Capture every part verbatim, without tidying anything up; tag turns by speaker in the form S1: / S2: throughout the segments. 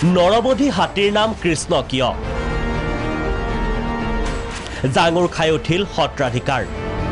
S1: নৰবধি হাতীৰ নাম কৃষ্ণ কিয়? জাঙুৰ খাই উঠিল সত্ৰাধিকাৰ।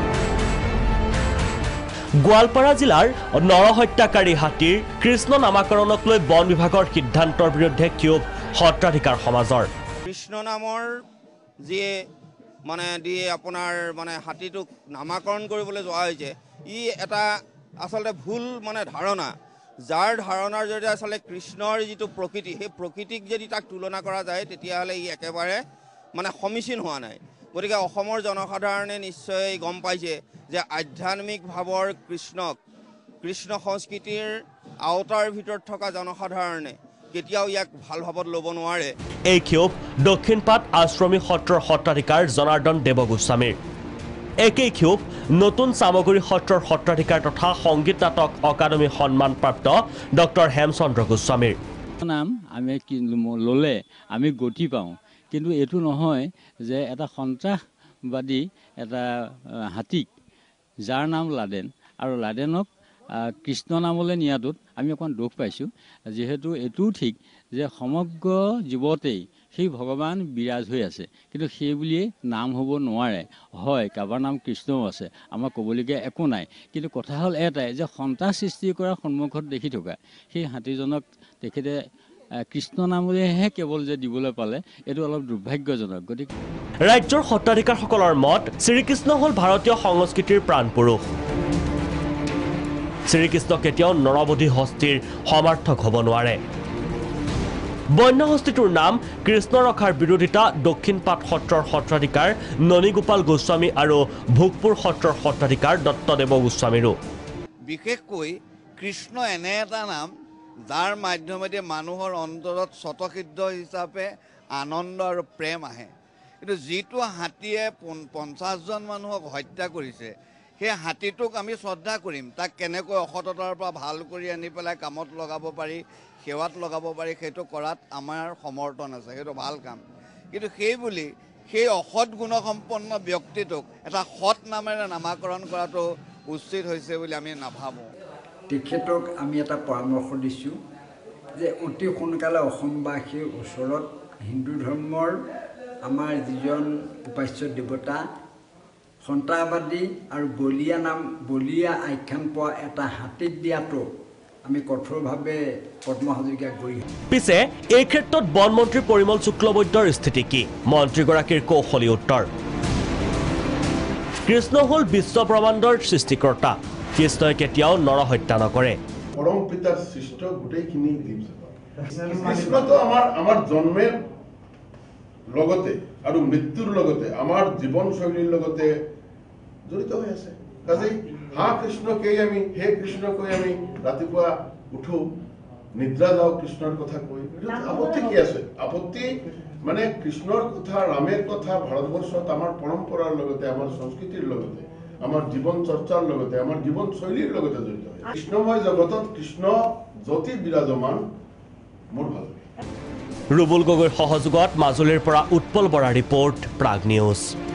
S1: গোৱালপাৰা জিলাৰ নৰহত্যাকাৰী হাতীৰ কৃষ্ণ নামাকৰণক লৈ বন বিভাগৰ সিদ্ধান্তৰ বিৰুদ্ধে ক্ষোভ সত্ৰাধিকাৰ সমাজৰ।
S2: কৃষ্ণ নামৰ যিয়ে মানে দি আপোনাৰ মানে হাতীটোক নামাকৰণ কৰিবলৈ যোৱা হৈছে, ই এটা আচলতে ভুল মানে ধাৰণা, যাৰ ধাৰণাৰ জৰিয়তে আচলতে কৃষ্ণৰ যিটো প্ৰকৃতি, সেই প্ৰকৃতিক যদি তাক তুলনা কৰা যায় তেতিয়াহ'লে ই একেবাৰে মানে সমীচীন হোৱা নাই। গতিকে অসমৰ জনসাধাৰণে নিশ্চয় গম পাইছে যে আধ্যাত্মিক ভাৱৰ কৃষ্ণক কৃষ্ণ সংস্কৃতিৰ আওতাৰ ভিতৰত থকা জনসাধাৰণে কেতিয়াও ইয়াক ভাল ভাৱত ল'ব নোৱাৰে।
S1: এই ক্ষোভ দক্ষিণপাট আশ্ৰমিক সত্ৰৰ সত্ৰাধিকাৰ জনাৰ্দন দেৱগোস্বামীৰ। একেই ক্ষোভ নতুন চামগুৰি সত্ৰৰ সত্ৰাধিকাৰ তথা সংগীত নাটক অকাডেমী সন্মানপ্ৰাপ্ত ডক্টৰ হেমচন্দ্ৰ গোস্বামীৰ।
S3: নাম আমি ল'লে আমি গতি পাওঁ, কিন্তু এইটো নহয় যে এটা সন্ত্ৰাসবাদী এটা হাতীক যাৰ নাম লাডেন আৰু লাডেনক কৃষ্ণ নামলৈ নিয়াটোত আমি অকণমান দুখ পাইছোঁ, যিহেতু এইটোও ঠিক যে সমগ্ৰ জীৱতেই সেই ভগৱান বিৰাজ হৈ আছে, কিন্তু সেই বুলিয়েই নাম হ'ব নোৱাৰে। হয়, কাৰোবাৰ নাম কৃষ্ণও আছে, আমাৰ ক'বলগীয়া একো নাই, কিন্তু কথা হ'ল এটাই যে সন্ত্ৰাস সৃষ্টি কৰাৰ সন্মুখত দেখি থকা সেই হাতীজনক তেখেতে কৃষ্ণ নামলৈহে কেৱল যে দিবলৈ পালে, এইটো অলপ দুৰ্ভাগ্যজনক। গতিকে
S1: ৰাজ্যৰ সত্ৰাধিকাৰসকলৰ মত, শ্ৰীকৃষ্ণ হ'ল ভাৰতীয় সংস্কৃতিৰ প্ৰাণপুৰুষ। শ্ৰীকৃষ্ণ কেতিয়াও নৰবধি হস্তীৰ সমাৰ্থক হ'ব নোৱাৰে। বন্য হস্তীটোৰ নাম কৃষ্ণ ৰখাৰ বিৰোধিতা দক্ষিণপাট সত্ৰৰ সত্ৰাধিকাৰ ননীগোপাল গোস্বামী আৰু ভোগপুৰ সত্ৰৰ সত্ৰাধিকাৰ দত্তদেৱ গোস্বামীৰো।
S4: বিশেষকৈ কৃষ্ণ এনে এটা নাম যাৰ মাধ্যমেদি মানুহৰ অন্তৰত স্বতঃসিদ্ধ হিচাপে আনন্দ আৰু প্ৰেম আহে, কিন্তু যিটো হাতীয়ে পঞ্চাছজন মানুহক হত্যা কৰিছে, সেই হাতীটোক আমি শ্ৰদ্ধা কৰিম, তাক কেনেকৈ অসততাৰ পৰা ভাল কৰি আনি পেলাই কামত লগাব পাৰি, সেৱাত লগাব পাৰি, সেইটো কৰাত আমাৰ সমৰ্থন আছে, সেইটো ভাল কাম। কিন্তু সেই বুলি সেই অসৎ গুণসম্পন্ন ব্যক্তিটোক এটা সৎ নামেৰে নামাকৰণ কৰাটো উচিত হৈছে বুলি আমি নাভাবোঁ।
S5: তেখেতক আমি এটা পৰামৰ্শ দিছোঁ যে অতি সোনকালে অসমবাসীৰ ওচৰত হিন্দু ধৰ্মৰ আমাৰ যিজন উপাস্য দেৱতা সন্ত্ৰাসবাদী আৰু বলীয়া নাম বলীয়া আখ্যান পোৱা এটা হাতীক দিয়াটো আমি কঠোৰভাৱে পদ্ম হাজৰিকাক গৈ।
S1: পিছে এই ক্ষেত্ৰত বন মন্ত্ৰী পৰিমল শুক্লবৈদ্যৰ স্থিতি কি? মন্ত্ৰীগৰাকীৰ কৌশলী উত্তৰ, কৃষ্ণ হ'ল বিশ্ব ব্ৰহ্মাণ্ডৰ সৃষ্টিকৰ্তা, কৃষ্ণই কেতিয়াও নৰহত্যা নকৰে।
S6: পৰম পিতাৰ সৃষ্ট গোটেইখিনি জীৱ কৃষ্ণটো আমাৰ আমাৰ জন্মেৰ লগতে আৰু মৃত্যুৰ লগতে আমাৰ জীৱনশৈলীৰ লগতে জড়িত হৈ আছে। কাজেই হা কৃষ্ণকেই আমি হে কৃষ্ণ কৈ আমি ৰাতিপুৱা উঠো, নিদ্ৰা যাওঁ কৃষ্ণৰ কথা কৈ, আপত্তি কি আছে? আপত্তি মানে কৃষ্ণৰ কথা, ৰামেৰ কথা ভাৰতবৰ্ষত আমাৰ পৰম্পৰাৰ লগতে আমাৰ সংস্কৃতিৰ লগতে আমাৰ জীৱন চৰ্চাৰ লগতে আমাৰ জীৱনশৈলীৰ লগতে জড়িত হয়। কৃষ্ণময় জগতত কৃষ্ণ যতি বিৰাজমান মোৰ ভাল লাগে।
S1: ৰুবুল গগৈৰ সহযোগত মাজুলীৰ পৰা উৎপল বৰা ৰিপৰ্ট, প্ৰাগ নিউজ।